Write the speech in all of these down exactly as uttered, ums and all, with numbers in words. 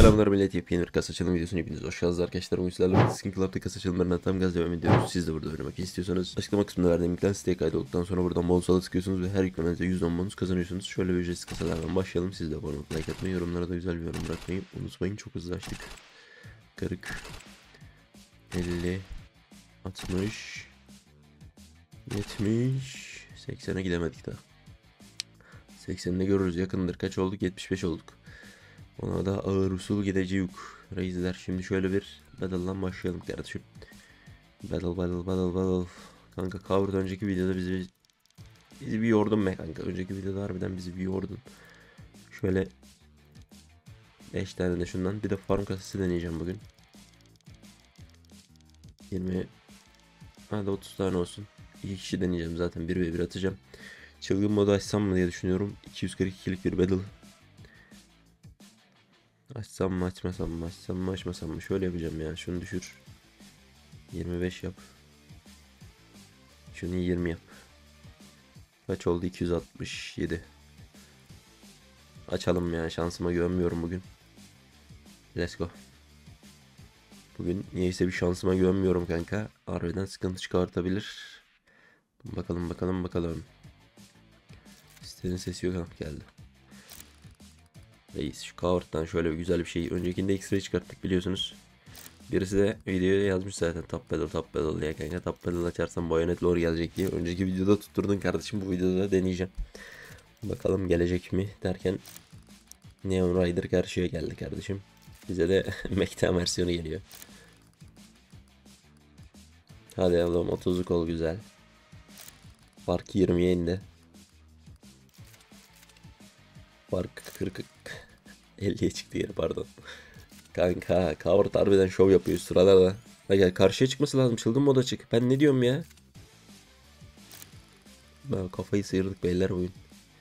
Selamlar millet, yepyeni bir kasa açılım videosuna hepiniz hoş geldiniz arkadaşlar. Bu sizlerle Skin Club'da kasa açılımlarına tam gaz devam ediyoruz. Siz de burada oynamak istiyorsanız açıklama kısmında verdiğim linkten siteye kaydolduktan sonra buradan bonus'a tıklıyorsunuz ve her yüklemenize yüz on bonus kazanıyorsunuz. Şöyle bir ücretsiz kasalardan başlayalım. Siz de abone olup like atmayı, yorumlara da güzel bir yorum bırakmayı unutmayın. Çok hızlı açtık. kırk, elli, altmış, yetmiş, seksene gidemedik daha. seksenini görürüz, yakındır. Kaç olduk? yetmiş beş olduk. Ona da ağır usul gideceğiz. Reisler, şimdi şöyle bir battle'dan başlayalım kardeşim. Battle battle battle battle. Kanka cover'da önceki videoda bizi bizi bir yordun be kanka. Önceki videoda harbiden bizi bir yordun. Şöyle beş tane de şundan, bir de farm kasası deneyeceğim bugün. yirmi, hadi otuz tane olsun. İki kişi deneyeceğim zaten, bir ve bir atacağım. Çılgın modu açsam mı diye düşünüyorum. iki yüz kırk ikilik bir battle. Açsam mı açmasam mı, açsam mı açmasam mı, şöyle yapacağım ya, şunu düşür. yirmi beş yap. Şunu yirmi yap. Kaç oldu? iki yüz altmış yedi. Açalım ya, şansıma güvenmiyorum bugün. Let's go. Bugün niyeyse bir şansıma güvenmiyorum kanka. Harbiden sıkıntı çıkartabilir. Bakalım bakalım bakalım. Sitenin sesi yok, ha geldi. Reis, şu cover'dan şöyle bir güzel bir şey. Öncekinde X-ray çıkarttık biliyorsunuz. Birisi de videoya yazmış zaten, top pedal top pedal diye kanka. Top pedal açarsam bayonet lore gelecek diye. Önceki videoda tutturdun kardeşim, bu videoda da deneyeceğim. Bakalım gelecek mi derken Neon Rider karşıya geldi kardeşim. Bize de Mekta versiyonu geliyor. Hadi oğlum, otuzluk ol güzel. Fark yirmiye indi. Fark kırk elliye çıktı yeri, pardon. Kanka cover harbiden şov yapıyor sırada da. Ha gel, karşıya çıkması lazım, çılgın moda çık. Ben ne diyorum ya? Ben kafayı sıyırdık beyler oyun.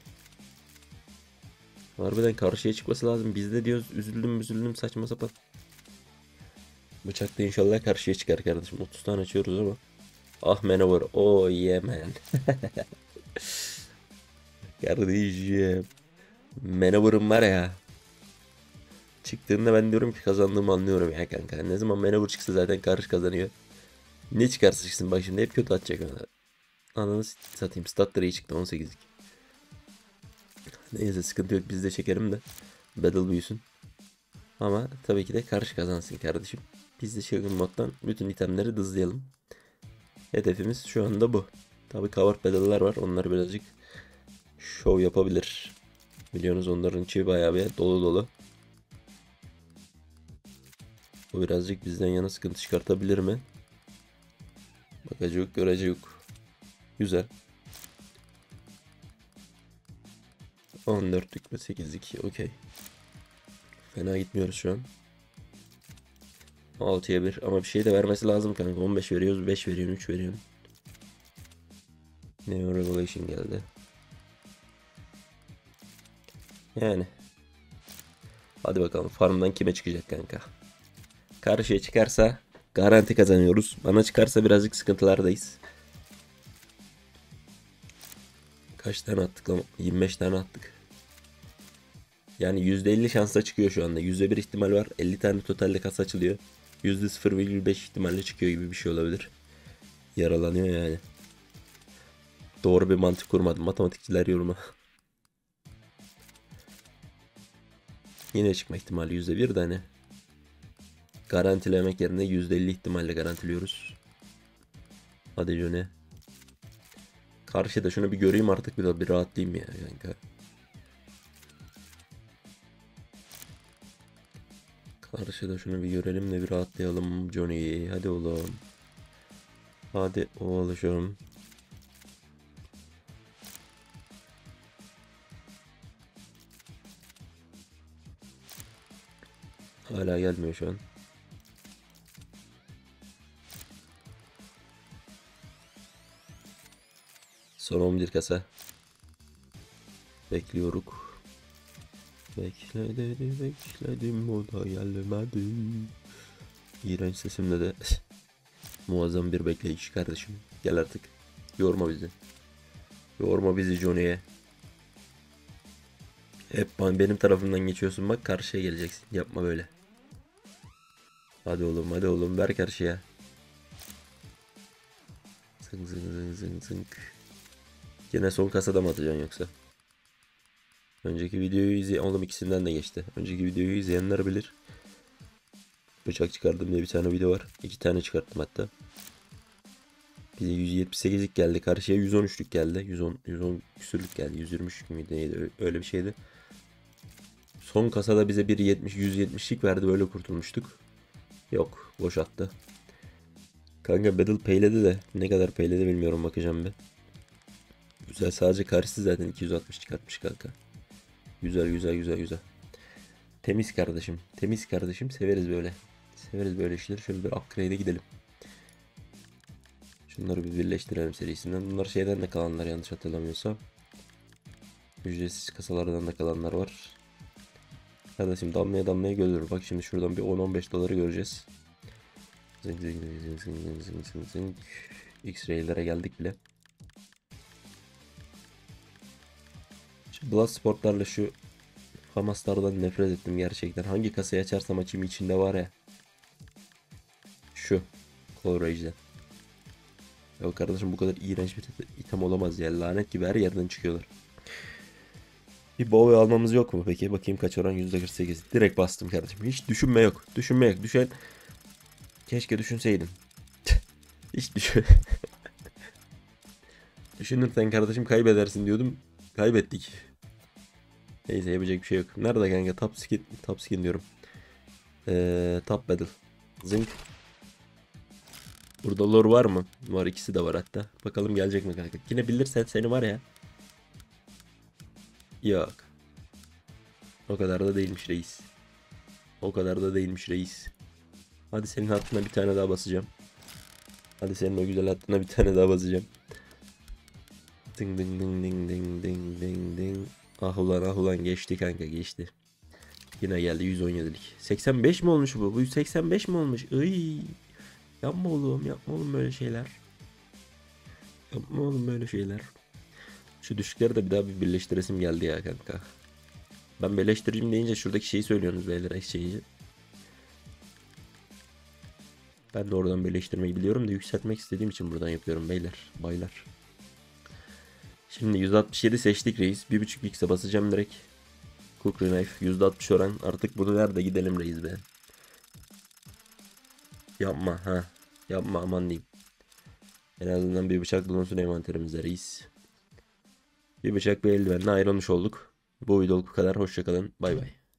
Harbiden karşıya çıkması lazım. Biz de diyoruz üzüldüm üzüldüm saçma sapan. Bıçak da inşallah karşıya çıkar kardeşim. otuz tane açıyoruz ama. Ah maneuver. Oh yeah man. Kardeşim. Maneuver'ım var ya. Çıktığında ben diyorum ki kazandığımı anlıyorum ya kanka. Ne zaman maneuver çıksa zaten karşı kazanıyor. Ne çıkarsa çıksın, bak şimdi hep kötü atacak ona. Ananı satayım. Statları iyi çıktı, on sekizlik. Neyse sıkıntı yok, biz de çekerim de. Battle büyüsün. Ama tabii ki de karşı kazansın kardeşim. Biz de çılgın moddan bütün itemleri dızlayalım. Hedefimiz şu anda bu. Tabii cover pedal'lar var. Onlar birazcık şov yapabilir. Biliyorsunuz onların içi bayağı bir dolu dolu. Bu birazcık bizden yana sıkıntı çıkartabilir mi? Bakacak görecek. Güzel. on dörtlük mü sekizlik? Okey. Fena gitmiyoruz şu an. altıya bir ama bir şey de vermesi lazım kanka. on beş veriyoruz, beş veriyorsun, üç veriyorsun. Neo Revelation geldi. Yani. Hadi bakalım farmdan kime çıkacak kanka. Karşıya çıkarsa garanti kazanıyoruz. Bana çıkarsa birazcık sıkıntılardayız. Kaç tane attık lan? yirmi beş tane attık. Yani yüzde elli şansla çıkıyor şu anda. yüzde bir ihtimal var. elli tane totalde kasa açılıyor. yüzde sıfır virgül beş ihtimalle çıkıyor gibi bir şey olabilir. Yaralanıyor yani. Doğru bir mantık kurmadım. Matematikçiler yoruma. Yine çıkma ihtimali yüzde bir de hani. Garantilemek yerine yüzde elli ihtimalle garantiliyoruz. Hadi Johnny. Karşıda şunu bir göreyim artık, bir daha bir rahatlayayım ya kanka. Karşıda şunu bir görelim de bir rahatlayalım Johnny. Hadi oğlum. Hadi oğlum. Hala gelmiyor şu an. Son on bir kasa. Bekliyoruz. Bekledim bekledim, o da gelmedi. İğrenç sesimle de muazzam bir bekleyiş kardeşim. Gel artık. Yorma bizi. Yorma bizi Johnny'ye. Hep benim tarafımdan geçiyorsun, bak karşıya geleceksin. Yapma böyle. Hadi oğlum, hadi oğlum, ver karşıya. Zıng zıng zıng zıng zıng. Yine son kasada mı atacaksın yoksa? Önceki videoyu izleyen, oğlum ikisinden de geçti. Önceki videoyu izleyenler bilir. Bıçak çıkardım diye bir tane video var. İki tane çıkarttım hatta. Bize yüz yetmiş sekizlik geldi. Karşıya yüz on üçlük geldi. yüz on, yüz on küsürlük geldi. yüz yirmi üç müydü neydi? Öyle bir şeydi. Son kasada bize bir yetmiş, yüz yetmişlik verdi. Böyle kurtulmuştuk. Yok. Boş attı. Kanka Battle payledi de. Ne kadar payledi bilmiyorum. Bakacağım bir. Güzel. Sadece karşısı zaten iki yüz altmış çıkartmış kanka. Güzel güzel güzel güzel. Temiz kardeşim. Temiz kardeşim. Severiz böyle. Severiz böyle işleri. Şöyle bir upgrade'e gidelim. Şunları bir birleştirelim serisinden. Bunlar şeyden de kalanlar yanlış hatırlamıyorsam. Ücretsiz kasalardan da kalanlar var. Kardeşim damlaya damlaya görülür. Bak şimdi şuradan bir on on beş doları göreceğiz. Zing zing zing zing zing zing zing zing. X-ray'lere geldik bile. Şu Blood Sport'larla şu Famaslardan nefret ettim gerçekten. Hangi kasayı açarsam açayım içinde var ya. Şu. Color Rage'den. Ya kardeşim bu kadar iğrenç bir item olamaz ya. Lanet gibi her yerden çıkıyorlar. Bir Bowie almamız yok mu peki? Bakayım kaç oran? yüzde kırk sekiz. Direkt bastım kardeşim. Hiç düşünme yok. Düşünme yok. Düşen... Keşke düşünseydim. Hiç düşün... Düşünürsen kardeşim kaybedersin diyordum. Kaybettik. Neyse yapacak bir şey yok. Nerede kanka? Top skin, top skin diyorum. Ee, top battle. Zınk. Burada lore var mı? Var, ikisi de var hatta. Bakalım gelecek mi kanka? Yine bilirsen seni var ya. Yok. O kadar da değilmiş reis. O kadar da değilmiş reis. Hadi senin hattına bir tane daha basacağım. Hadi senin o güzel hattına bir tane daha basacağım. Ding ding ding ding ding ding ding ding. Ah ulan ah ulan geçti kanka geçti. Yine geldi yüz on yedilik. seksen beş mi olmuş bu? Bu yüz seksen beş mi olmuş? Iy. Yapma oğlum, yapma oğlum böyle şeyler. Yapma oğlum böyle şeyler. Şu düşükleri de bir daha bir birleştiresim geldi ya kanka. Ben birleştireyim deyince şuradaki şeyi söylüyorsunuz beyler, exchange'i. Ben de oradan birleştirmeyi biliyorum da yükseltmek istediğim için buradan yapıyorum beyler, baylar. Şimdi yüz altmış yedi seçtik reis. bir buçuk x'e basacağım direkt. Cookery Knife yüzde altmış oran. Artık bunu ver de gidelim reis be. Yapma ha. Yapma aman diyeyim. En azından bir bıçak bulunsun envanterimizde reis. Bir bıçak bir eldivenle ayrılmış olduk. Bu video bu kadar. Hoşçakalın. Bay bay.